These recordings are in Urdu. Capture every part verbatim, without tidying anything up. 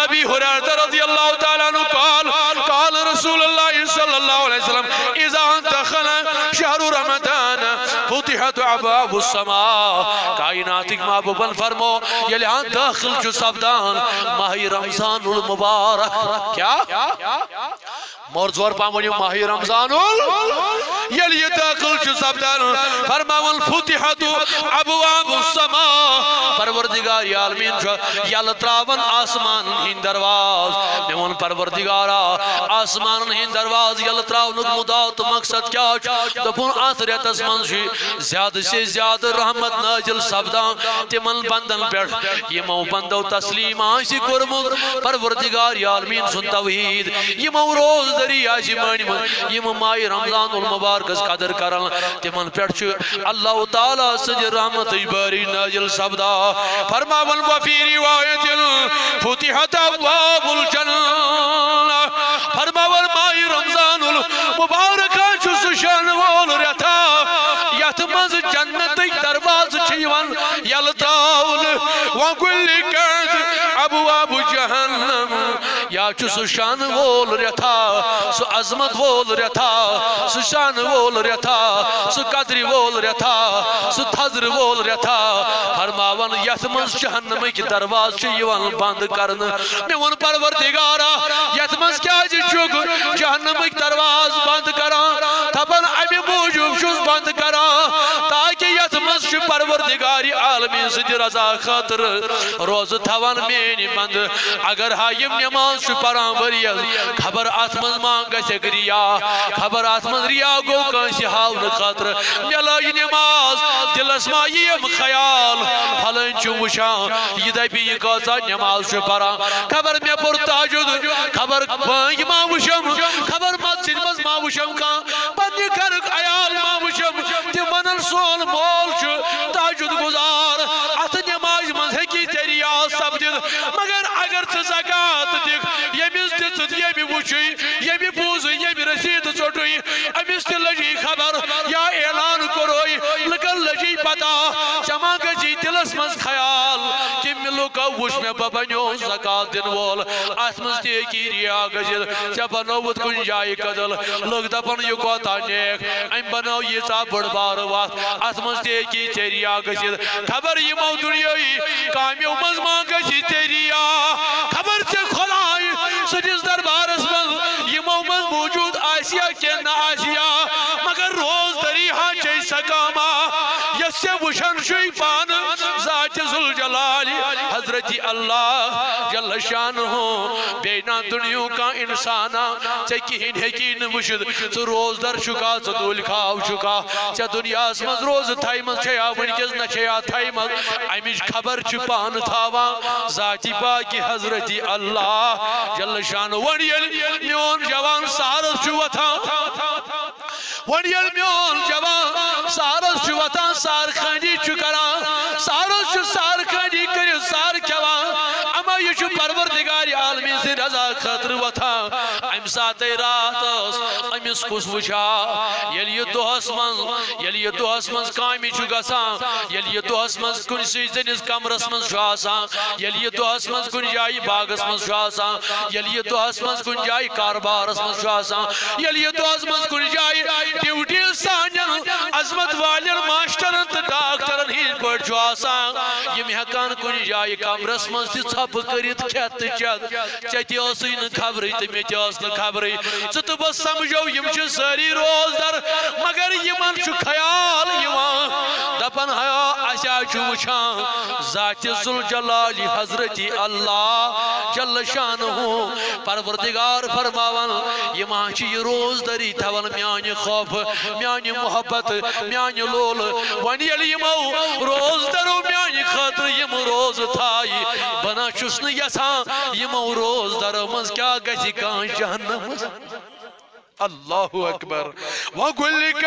ابی ہریرہ رضی اللہ تعالیٰ عنہ قال قال رسول اللہ صلی اللہ علیہ وسلم اذا دخل شہر رمضان فتحت ابواب السماء کائنات محبوباً فرمو یہ لہاں داخل جو سبدان ماہ رمضان المبارک کیا مورزور پامونی ماہ رمضان یہ لئے داخل جو سبدان فرماون فتحت ابواب السماء پروردگار عالمین جو یلتراون آسمان ہین درواز میون پروردگارا آسمان ہین درواز یلتراون مدات مقصد کیا دپون آثریت اسمان جی زیادہ سے زیادہ رحمت ناجل سبدان تمن بندن پیٹ یہ مو بندو تسلیم آسی کرمد پروردگار عالمین سن توحید یہ مو روز دری آسی مانی من یہ مو مائی رمضان المبارکس قدر کرن تمن پیٹ اللہ تعالیٰ سج رحمت باری ناجل سبدا فرماون وفی روایت فتحت ابواب الجنہ فرماون مائی رمضان المبارکہ چس شنوال رتا یت مز جنت درواز چیون یلتاول وکل کرد ابواب جہنم یا چس شان وول رتا سو عظمت وول رتا سو شان وول رتا سو قدر وول رتا سو تھزر وول رتا فرماون یت مز جہنم کی درواز چیون بند کرن میون پروردگارا یت مز کیا جی چک جہنم کی درواز بند کران تبن امی موجود شوز بند کران تاکہ یت مز پروردگاری عالمین سج رضا خاطر روز تھوان مینی بند اگر ہائیم نماز شو پران وریز خبر آتمز مانگا شکریا خبر آتمز ریا گو کانسی حاون خاطر ملائی نماز دل اسمائیم خیال پھلن چو وشان یہ دائی بھی یہ کازا نماز شو پران خبر میں پر تاجد خبر بانگ ما وشم خبر مسجد مز ما وشم کان پنی کرک عیال ما وشم تی منن سول مول چو تاجد گزار ات نماز مز ہکی تیری آس سبدل مگر اگر چھ زکاة دیکھ یمیز دیت یمی وچی یمی بوز یمی رسید چوٹوی امیز تی لجی خبر یا اعلان کروی لکن لجی پتا چما گجی دلس مز خیال کہ ملو کا وش میں ببنیو زکاة دن وول آسمز تی کی ریا گجل چا بنوت کن جائی قدل لگ دپن یہ کوتا نیک ام بنو یہ سا بڑ بار وات آسمز تی کی تیریا گجل خبر یہ مو دنیاوی کامیو مزمان گجی تیریا خبر سے خدای سجز دربار اسمز یہ مو مز موجود آسیا کے نا آسیا مگر روز دری ہاں چی سکاما یس سے وشن شوی پان ذات ذوالجلال حضرت اللہ جل شان ہو بینا دنیوں کا انسانا چکین حکین وشد تو روز در شکا تو دول کھاو شکا چا دنیا اسمز روز تھائی مز چھیا ونکز نہ چھیا تھائی مز امیش خبر چپان تھاوا ذاتی باقی حضرت اللہ جل شان ونیل میون جوان سارس چوتا ونیل میون جوان سارس چوتا سار خانجی چکران سارس چو سار خانجی کری سار کیوان اما یہ چو پروردگاری عالمین سے رضا خطر وطا ام سات رات امس کس وچا یل یہ دو اسمن یل یہ دو اسمن کامی چو گسان یل یہ دو اسمن کن سی زنس کمرس من شو آسان یل یہ دو اسمن کن جائی باغس من شو آسان یل یہ دو اسمن کن جائی کاربارس من شو آسان یل یہ دو اسمن کن جائی ڈیوٹی سانجن عظمت والر ماشٹرن تو ڈاکٹرن ہی پڑ شو آسان یہ محکان کن جائی کمرس من سی چھپ کرت کھت چد چتی اسی ن خبری تو میتی اس ن خبری ژٕ بس سمجھو یم چھ ساری روز در مگر یمن چھ خیال یوان دپن ہیا اسا چھ وچھان ذات ذوالجلال حضرت اللہ جل شانہ پروردگار فرماون یما چھ یہ روز دری تھون میانہ خوف میانہ محبت میانہ لول ون یل یمو روز درو میانہ خاطر یم روز تھائی بنا چھس نہ یژھان یمو روز درو مز کیا گژھِ کانٛہہ جہنم اللہ اکبر وَغُلِّقَتْ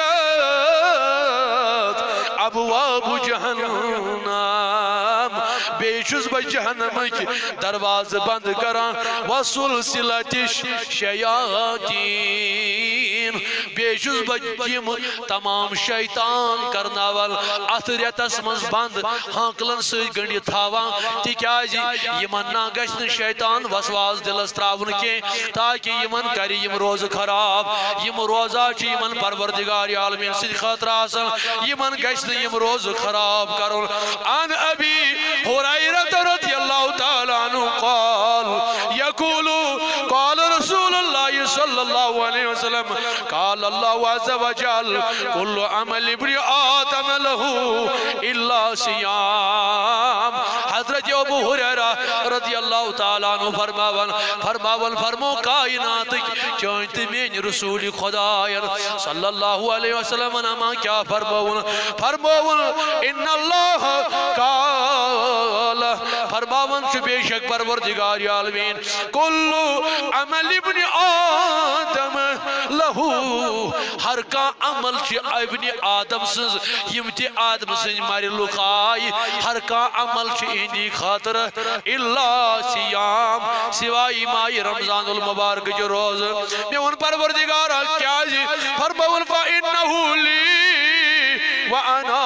ابواب جہنم بے چھس بہ جہنم کی دروازہ بند کران وَسُلْسِلَتِ الشَّيَاطِينِ الشیاطین بیشوز بجیم تمام شیطان کرناوال اتریتس مز بند ہانکلن سی گنڈی تھاوان تکیازی یمن نا گشن شیطان وسواس دلس تراون کے تاکہ یمن کری یم روز خراب یم روزہ چی یمن پروردگار عالمین سی خاطر آسن یمن گشن یم روز خراب کرن عن ابی ہریرہ رضی اللہ تعالی عنہ قال یقولو قال رسول اللہ صلی اللہ علیہ وسلم قال اللہ عز وجل کل عمل ابن آدم لہو الا سیام حضرت ابو ہریرہ رضی اللہ تعالیٰ عنہ فرماون فرماون فرمو کائنات چانت میں رسول خدا صلی اللہ علیہ وسلم نما کیا فرماون فرماون ان اللہ قال فرماون چو بے شک پروردگار عالمین کل عمل ابن آدم لہو ہر کا عمل چی ابن آدم سز یمتی آدم سز ماری لکھائی ہر کا عمل چی اندی خاطر اللہ سیام سوائی مائی رمضان المبارک جو روز میں ان پروردگارہ کیا جی فرماون فَإِنَّهُ لِي وَأَنَا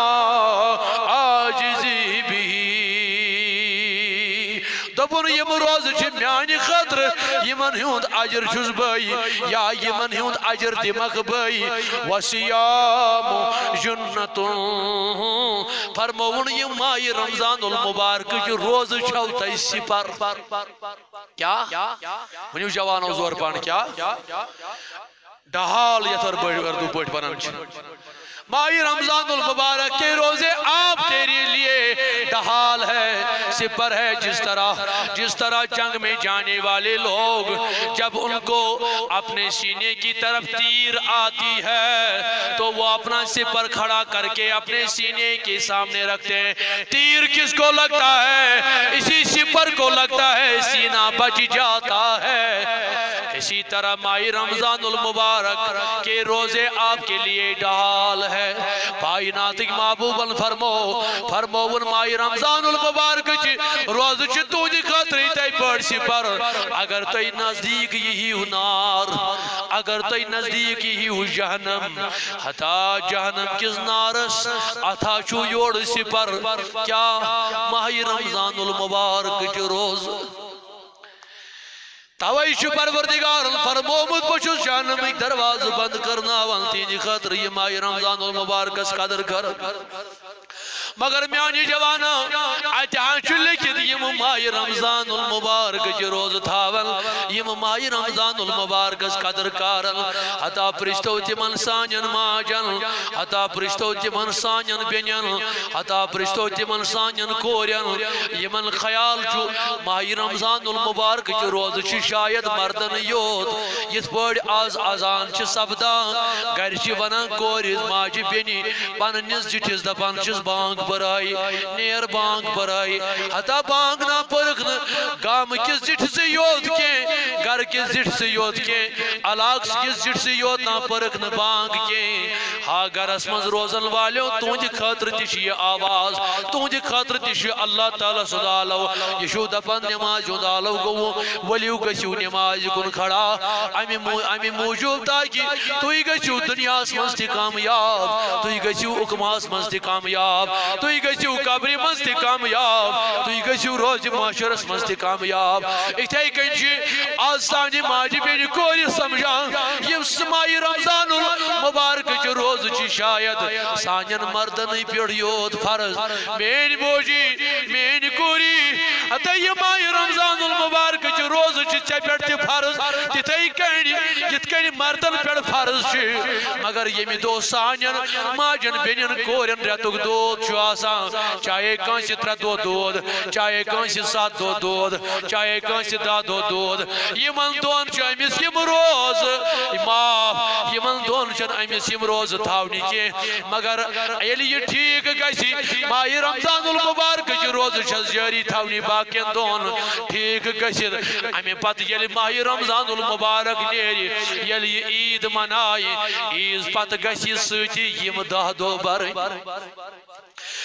آجزی بھی دبن یم روز چھ میانی خطر یمن ہند اجر چھس بئی یا یمن ہند اجر دمک بئی وسیام جنتن فرمون یم مائی رمضان المبارک جو روز چھو تای سپر کیا ونیو جوانو زور پان کیا ڈہال یتر بڑھ اردو پوٹ پنن چھ مائی رمضان المبارک کے روزے آپ تیرے لیے ڈھال ہے سپر ہے جس طرح جس طرح جنگ میں جانے والے لوگ جب ان کو اپنے سینے کی طرف تیر آتی ہے تو وہ اپنا سپر کھڑا کر کے اپنے سینے کے سامنے رکھتے ہیں تیر کس کو لگتا ہے اسی سپر کو لگتا ہے سینہ بچ جاتا ہے اسی طرح مائی رمضان المبارک کے روزے آپ کے لیے ڈھال ہے بھائی ناتک محبوباً فرمو فرموون مائی رمضان المبارک چی روز چی تو جی خطری تی پڑ سی پر اگر تی نزدیک یہی ہو نار اگر تی نزدیک یہی ہو جہنم حتا جہنم کس نارس اتھا چو یوڑ سی پر کیا مائی رمضان المبارک چی روز توائش پروردگار فرمومت پچھس جہنم ایک دروازہ بند کرنا وانتی جی خطر یہ مائی رمضان المبارک اس قدر کر مگر میانی جوانا اتحان چلے کی یم مائی رمضان المبارک جی روز تھاول یم مائی رمضان المبارک اس قدر کارن حتا پرشتو تیمن سانین ماجن حتا پرشتو تیمن سانین بینین حتا پرشتو تیمن سانین کورین یمن خیال چو مائی رمضان المبارک جی روز چی شاید مردن یوت یت پڑ آز آزان چی سبدان گر چی ونن کوریز ماجی بینی پننیز جٹیز دپان چیز بانگ برائی نیر بانگ برائی حتا بانگ نا پرکن گام کس جٹ سے یوت کے گر کس جٹ سے یوت کے علاق کس جٹ سے یوت نا پرکن بانگ کے ہاں گر اسمز روزن والیوں تونج خطر تشی آواز تونج خطر تشی اللہ تعالی صدالو یشو دپن نماز جدالو گو ولیو گشو نماز کن کھڑا امی موجود تاکہ توی گشو دنیا اسمز تی کامیاب توی گشو اکماس مز تی کامیاب توی گشو قبری مز تی کامیاب توی گشو روز معاشرس مز تی کامیاب اتھائی کنچی آستانی ماجی بیٹی کوری سمجھان یہ سمائی رمضان المبارک جو روز چی شاید سانین مردن پیڑیوت فرض مین بوجی مین کوری حتی یہ مائی رمضان المبارک جو روز چی چپیٹ تی فرض تیتائی کنی جتکنی مردن پیڑ فرض چی مگر یہ می دو سانین ماجن بینین کورین ریتک دود چو آسان چاہے کانسی تر دو دود چاہے کانسی سات دو دود چاہے کانسی دا دو دود یہ من دون چو امیس یم روز ماف یہ من دون چو امیس یم روز تھاونی کے مگر ایلی یہ ٹھیک گیسی مائی رمضان المبارک جو روز چھ جاری تھاونی باقین دون ٹھیک گیسی امی پت یلی مائی رمضان المبارک نیری یلی عید منائی عید پت گیسی سوچی یم دہ دو بر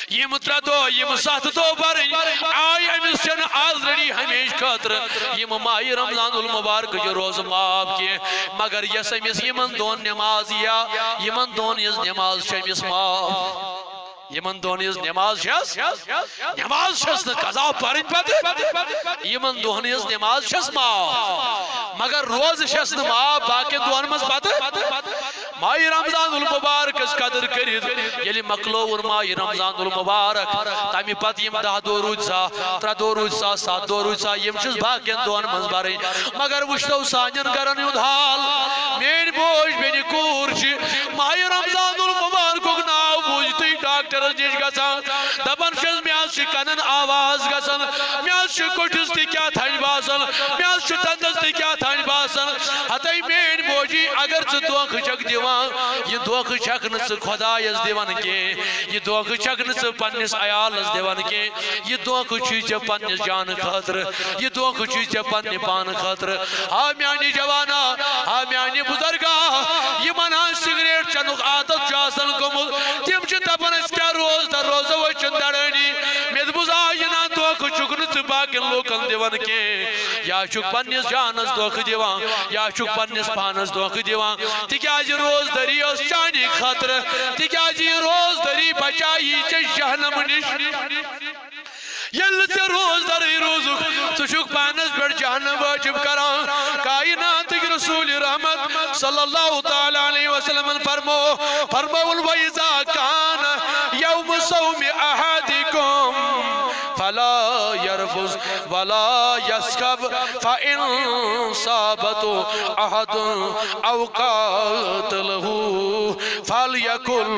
یم ترہ دو یم سات دو برن آئی امس چن آلریڈی ہمیش خاطر یم ماہ رمضان المبارک جو روز معاف کی مگر یس امس یمن دون نماز یا یمن دون یز نماز شمس معاف یمن دون یز نماز شس نماز شس نا قضا پرن پتہ یمن دون یز نماز شس معاف مگر روز شس نا معاف باقی دون مز پتہ ماہ رمضان المبارک اس قدر کرید یلی مقلور ماہ رمضان المبارک تامی پت یم دہ دو روز سا ترہ دو روز سا سات دو روز سا یم چیز باقین دون منزباری مگر وشتو سانجن کرن یود حال مین بوش بینی کور چی ماہ رمضان المبارک ناو بوجتی ڈاکٹر جیش گسان دبن شز میاز چی کنن آواز گسان میاز چی کٹس تی کیا تھنج باسن میاز چی تندس تی کیا تھنج باسن حتی مین بوجی اگر چی دوک چک دیوان یہ دوکھ چکن سے خدایس دیوان کے یہ دوکھ چکن سے پنس عیالس دیوان کے یہ دوکھ چیز پنس جان خاطر یہ دوکھ چیز پن پان خاطر ہاں میانی جوانا ہاں میانی بزرگا یہ منان سگریٹ چنک عادت چاسن گمل تیم چھ دپن اس کیا روز در روز وچن درنی مید بزا یہ نا دوکھ چکن سے باقین لوکن دیوان کے یا چک پنس جانس دوکھ دیوان یا چک پنس پانس دوکھ دیوان تکیاز روز دری اس چانی خطر تکیازی روز دری بچائی چے جہنم نش یل سے روز دری روزو تشک پانس پر جہنم واجب کران کائنات کی رسول رحمت صلی اللہ تعالی علیہ وسلم فرمو فرمو وَإِذَا كَانَ يَوْمُ صَوْمِ أَحَدِكُمْ فلا يرفض ولا يسكب فإن صابته أحد أو قاتله فليكل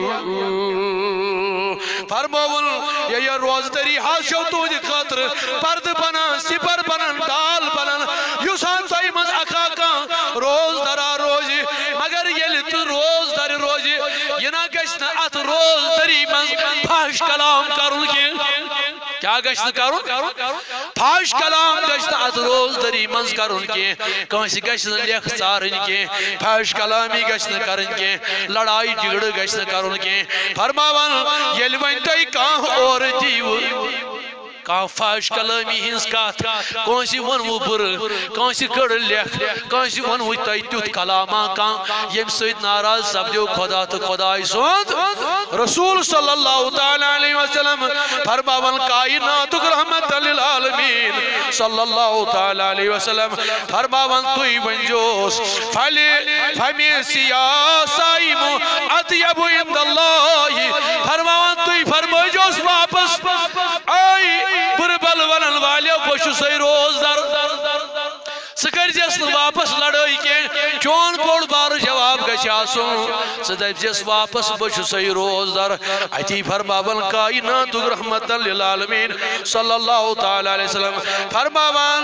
فرمول یہ روز دری حاشو تو دی خاطر پرد بنان سپر بنان ڈال بنان یوسان تائی مز اکاکا روز درا روزی مگر یہ تو روز در روزی یہ نا گشت ات روز دری مز پاش کلام کرن کی کیا گشت کرن پاش کلام گشت ات روز دری منز کرن کی کونسی گشت لیخ سارن کی پاش کلامی گشت کرن کی لڑائی جگڑ گشت کرن کی فرماوان یل ونتائی کان اور دیو کان فاش کلامی ہنس کات کونسی ونو بر کونسی کڑ لیخ کونسی ونو تائی تیوت کلاما کان یم سوید ناراض سبجو خدا تو خدای سوند رسول صلی اللہ تعالی علیہ وسلم فرماون کائنات رحمت للعالمین صلی اللہ تعالی علیہ وسلم فرماون توی ونجوس فلی فمی سیاسائیم اطیب عند اللہ فرماون توی فرموجوس واپس آئی بربل ونن والے بشو سی روز در سکر جس واپس لڑائی کے چون بوڑ بار جواب گشا سن سدب جس واپس بشو سی روز در اتی فرماون کائنات رحمت للعالمین صلی اللہ تعالی علیہ وسلم فرماون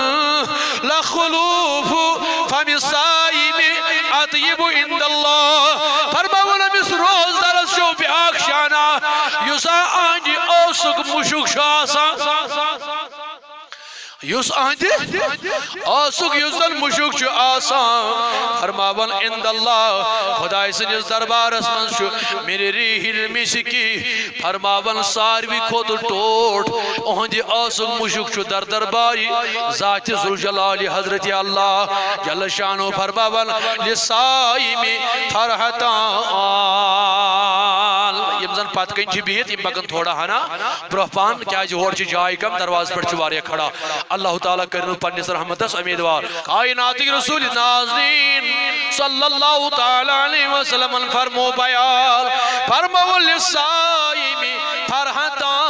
لخلوف فم الصائم اطیب عند اللہ فرماون مس روز در شو بیاک شانا یسا آنجی اوسک مشک شاسا یس آنجی آسک یزن مشک چو آسان فرماون اند اللہ خدای سنیز دربار اسمن شو میری ریح المسکی فرماون ساروی خود ٹوٹ اہندی آسک مشک چو در درباری ذات ذوالجلال حضرت اللہ جل شانو فرماون لسائم فرحتان یمزن پات کن چی بیت یم بگن تھوڑا ہنا برحپان کیا جو ہور چی جائی کم درواز پر چواریا کھڑا اللہ تعالیٰ کرنو پنیس رحمتس امیدوار کائناتی رسول ناظرین صلی اللہ تعالیٰ علیہ وسلم فرمو بیال فرمو لسائم فرحتان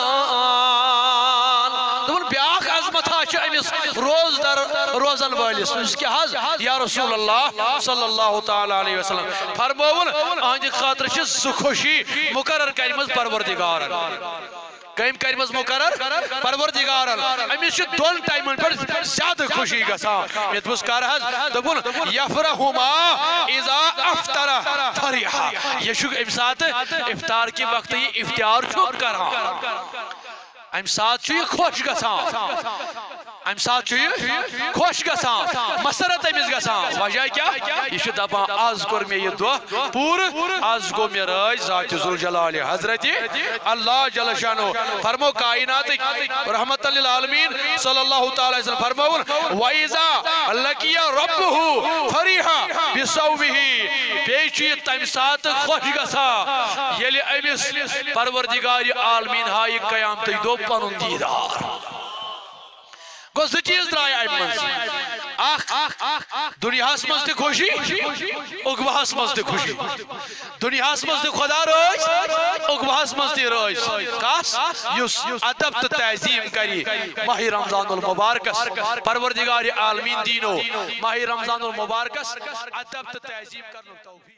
دون بیاک عظمت آچا امیس روز در روزن والیس اس کے حض یا رسول اللہ صلی اللہ تعالیٰ علیہ وسلم فرموون آنجی خاطر چیز خوشی مقرر کریمز پروردگارن کئیم کریمز مقرر پروردگارن امیس چھ دون ٹائمن پر زیادہ خوشی گسا میت بسکار حض دبون یفرہما اذا افطر فریحا یہ شک امسات افطار کی وقت یہ افطار چھوک کرا ام ساتھ چھو یہ خوش گسا ام سات چھ خوش گسان مسرت امس گسان وجہ کیا یہ دپان آز کور میں یہ دہ پور آز گو میں راج ذات ذوالجلال حضرت اللہ جل شانہ فرمو کائنات رحمت للعالمین صلی اللہ تعالی وسلم فرمون وَإِذَا لَقِيَ رَبُّهُ فَرِحَ بِصَوْمِهِ بیچی تم سات خوش گسان یلی امس پروردگار عالمین ہائی قیامت دو پنن دیدار گو زٕ چیز درائے امن اخ دنیا مز تہ خوشی اقباہس مز تہ خوشی دنیا مز تہ خدا روز اقباہس مز تہ روز کس یس ادب تو تعظیم کری ماہ رمضان المبارکس پروردگار عالمین دینو ماہ رمضان المبارکس ادب تو تعظیم کرنو توفیق